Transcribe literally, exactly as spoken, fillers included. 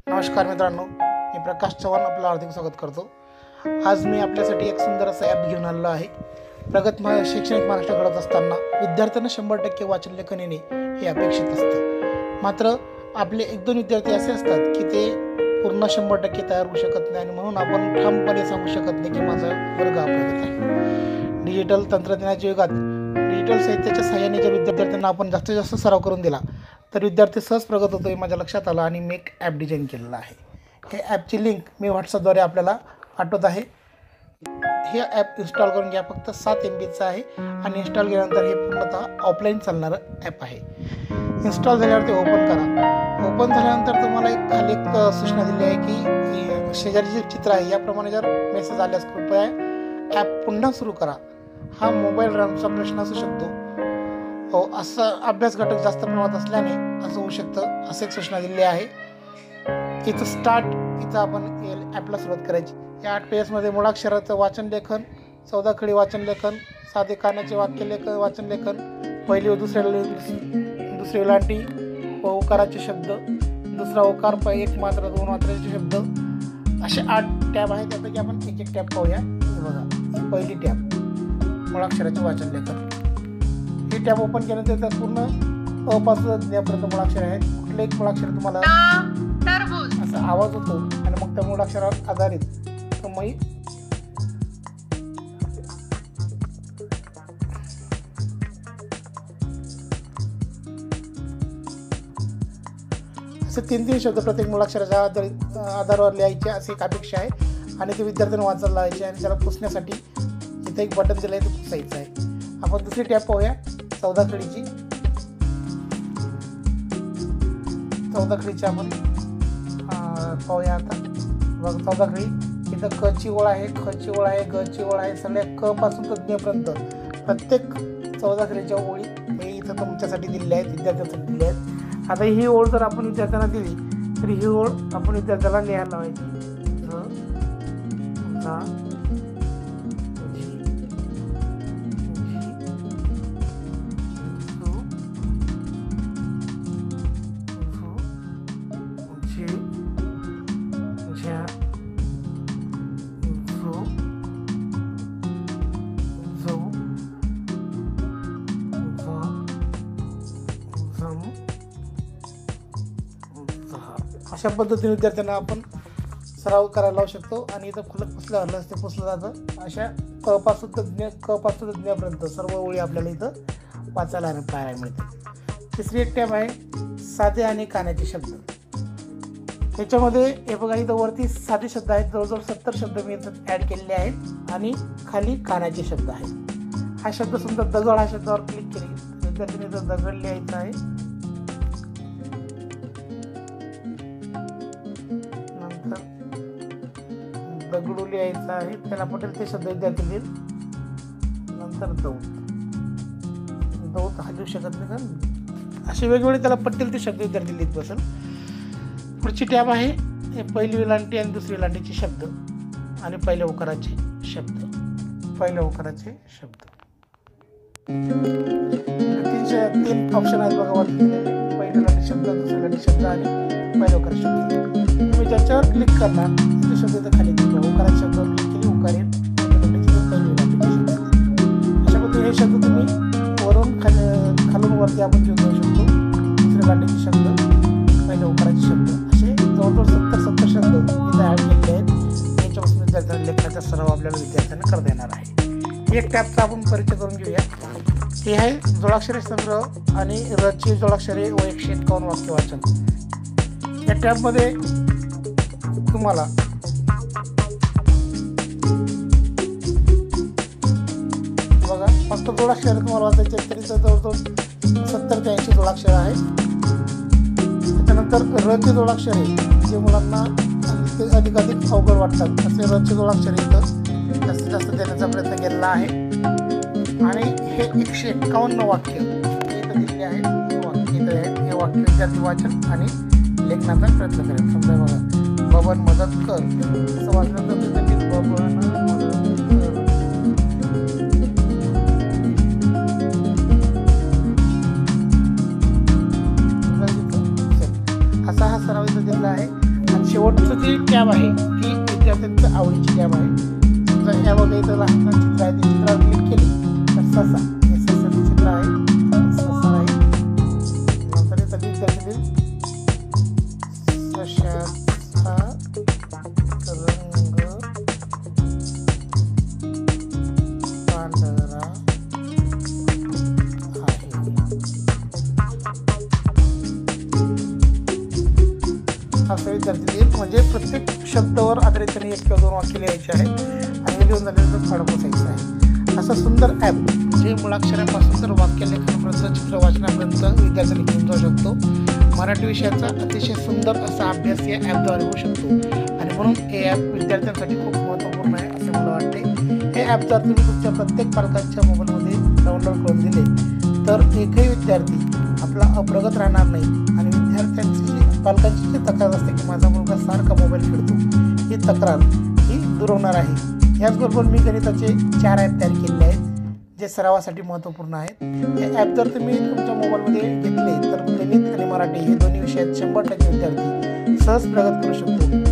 नमस्कार मित्रांनो, मी प्रकाश चव्हाण आपलं हार्दिक स्वागत करतो। आज मी आपल्यासाठी एक सुंदर असं ॲप घेऊन आलेलो आहे। प्रगत शैक्षणिक महाराष्ट्र घडत असताना विद्यार्थ्यांना शंभर टक्के वाचन लेखन येणे हे अपेक्षित असते। मात्र आपले एक दोन विद्यार्थी असे असतात की ते पूर्ण शंभर टक्के तयार होऊ शकत नाही आणि म्हणून आपण ठामपणे सांगू शकत नाही की माझा वर्ग अपयश आहे। डिजिटल तंत्रज्ञानाच्या युगात डिजिटल साहित्याच्या सहाय्याने जर विद्यार्थ्यांना आपण जास्तीत जास्त सराव करून दिला तर विद्यार्थी सहज प्रगत होतो हे माझ्या लक्षात आलं आणि मी एक ॲप डिझाईन केलेलं आहे। हे ॲपची लिंक मी व्हॉट्सअपद्वारे आपल्याला पाठवत आहे। हे ॲप इन्स्टॉल करून घ्या, फक्त सात एम बीचं आहे आणि इन्स्टॉल केल्यानंतर हे पूर्णतः ऑफलाईन चालणारं ॲप आहे। इन्स्टॉल झाल्यावर ते ओपन करा। ओपन झाल्यानंतर तुम्हाला एक खाली एक सूचना दिली आहे की शेजारी जे चित्र आहे याप्रमाणे जर मेसेज आल्यास कृपया ॲप पुन्हा सुरू करा। हा मोबाईल रॅमचा प्रश्न असू शकतो, हो असा अभ्यास घटक जास्त प्रमाणात असल्याने असं होऊ शकतं, असे एक सूचना दिली आहे। इथं स्टार्ट इथं आपण ॲपला सुरुवात करायची। या आठ पेजेसमध्ये मुळाक्षराचं वाचन लेखन, चौदा खडी वाचन लेखन, साधे कानाचे वाक्य लेखन वाचन लेखन, पहिली व दुसऱ्या दुसरी वेलांटी व उकाराचे शब्द, दुसरा उकार एक मात्रा दोन मात्राचे शब्द, असे आठ टॅब आहेत। त्यापैकी आपण एक एक टॅब पाहूया। हे बघा, ही पहिली टॅब मुळाक्षराचे वाचन लेखन। हे टॅब ओपन केल्यानंतर त्यात पूर्ण अ पासून ज्ञापर्यंत मुळाक्षर आहेत। कुठले एक मुळाक्षर तुम्हाला असा आवाज होतो आणि मग त्या मुळाक्षरावर आधारित तुम्ही असे तीन तीन शब्द प्रत्येक मुळाक्षराच्या आधारित आधारावर लिहायचे अशी एक अपेक्षा आहे आणि ते विद्यार्थ्यांना वाचायला लावायचे आणि त्याला पुसण्यासाठी इथे एक बटन दिलं आहे ते पुसायचं आहे। आपण दुसरी टॅब पाहूया, चौदा खडीची। चौदा खडीची आपण पाहूया आता। बघ, चौदा खडी इथं क ची ओळ आहे, ख ची ओळ आहे, ग ची ओळ आहे, सगळ्या क पासून तर ज्ञपर्यंत प्रत्येक चौदा खडीच्या ओळी हे इथं तुमच्यासाठी दिलेल्या आहेत, विद्यार्थ्यांसाठी दिल्या आहेत। आता ही ओळ जर आपण विद्यार्थ्यांना दिली तर ही ओळ आपण विद्यार्थ्याला लिहायला लावायची। अशा पद्धतीने विद्यार्थ्यांना आपण सराव करायला लावू शकतो आणि इथं खुलं पुसलं हरलं ते पुसलं जातं। अशा क पासून तर ज्ञ क पासून तर ज्ञापर्यंत सर्व ओळी आपल्याला इथं वाचायला पाहायला मिळतात। तिसरी एक टॅब आहे साधे आणि कानाचे शब्द। ह्याच्यामध्ये हे बघा, इथं वरती साधे शब्द आहेत, जवळजवळ सत्तर शब्द मी इथं ॲड केलेले आहेत आणि खाली कानाचे शब्द आहेत। हा शब्द सुद्धा दगड हा शब्दावर क्लिक केली विद्यार्थ्यांनी इथं दगड लिहायचा आहे। दगडू लिहायचा आहे, त्याला पटेल ते शब्द विद्यार्थी लिहिल। नंतर दौत, दौत हलवू शकत नाही का, असे वेगवेगळे त्याला पटेल ते शब्द विद्यार्थी लिहित बसेल। पुढची टॅब आहे हे पहिली वेलांटी आणि दुसरी वेलांटीचे शब्द आणि पहिल्या उकाराचे शब्द, पहिल्या उकाराचे शब्द। तीनशे तीन ऑप्शन आहेत बघा वरती दिलेले, पहिल्या वेलांटी शब्द, दुसऱ्या वेलांटी शब्द आणि पहिल्या उकाराचे शब्द। तुम्ही ज्याच्यावर क्लिक करणार ते शब्द इथं खाली दिले, उकाराचे शब्दावर क्लिक केली उकार येईल, अशा पद्धतीने हे शब्द तुम्ही वरून खाली खालून वरती आपण घेऊन जाऊ शकतो। दुसऱ्या वेलांटीचे शब्द, पहिल्या उकाराचे शब्द, असे जवळजवळ सत्तर सत्तर शब्द इथं ॲड केलेले आहेत। याच्यापासून विद्यार्थ्यांना लेखनाचा सराव आपल्याला विद्यार्थ्यांना करता येणार आहे। एक टॅबचा आपण परिचय करून घेऊया। हे आहे जोडाक्षरे संग्रह आणि रची जोडाक्षरे व एकशे एकावन्न वाक्य वाचन। या टॅबमध्ये तुम्हाला बघा फक्त जोडाक्षर तुम्हाला वाचायचे तरी जवळजवळ सत्तर ते ऐंशी जोडाक्षर आहे। त्याच्यानंतर र चे जोडाक्षरे जे मुलांना अधिकाधिक अवघड वाटतात असे र चे जोडाक्षरे इथं जास्तीत जास्त देण्याचा प्रयत्न केलेला आहे आणि हे एकशे एक्कावन्न वाक्य इथं दिलेले आहेत। हे वाक्य इथं आहेत, हे वाक्य विद्यार्थी वाचन आणि लेखनाचा प्रयत्न करेल। समजा बघा, बबन मदत कर, असं वाचलं तर विद्यार्थी बबन मदत कर। असा हा सराव इथं दिलेला आहे शेवटचं जी टॅब आहे ती विद्यार्थ्यांच्या आवडीची टॅब आहे. समजा यामध्ये इथं लहान लहान चित्र आहे, ते चित्रावर क्लिक केले तर ससा हे ससाचं चित्र आहे, ससा आहे. नंतर इथं विद्यार्थी सशाचा रंग पांढरा असं विद्यार्थी लिहिल. म्हणजे प्रत्येक शब्दावर आधारित त्यांनी एक किंवा दोन वाक्य लिहायचे आहे आणि लिहून झाल्यानंतर फाडा पोचायचं आहे. असं सुंदर ॲप जे मुळाक्षरापासून तर वाक्यलेखनापर्यंत चित्र वाचनापर्यंत विद्यार्थ्यांनी घेऊन जाऊ शकतो. मराठी विषयाचा अतिशय सुंदर असा अभ्यास या ॲपद्वारे होऊ शकतो आणि म्हणून हे ॲप विद्यार्थ्यांसाठी खूप महत्त्वपूर्ण आहे असे मला वाटते. हे ॲप जर तुम्ही तुमच्या प्रत्येक पालकांच्या मोबाईलमध्ये डाउनलोड करून दिले तर एकही विद्यार्थी आपला अप्रगत राहणार नाही आणि विद्यार्थ्यांची पालकांची जी तक्रार असते की माझा मुलगा सारखा मोबाईल खेळतो ही तक्रार ही दूर होणार आहे. याचबरोबर मी गणिताचे चार ॲप तयार केलेले आहेत जे सरावासाठी महत्त्वपूर्ण आहेत. हे ॲप जर तुम्ही तुमच्या मोबाईलमध्ये घेतले तर गणित आणि मराठी हे दोन्ही विषयात शंभर टक्के विद्यार्थी सहज प्रगत करू शकतो.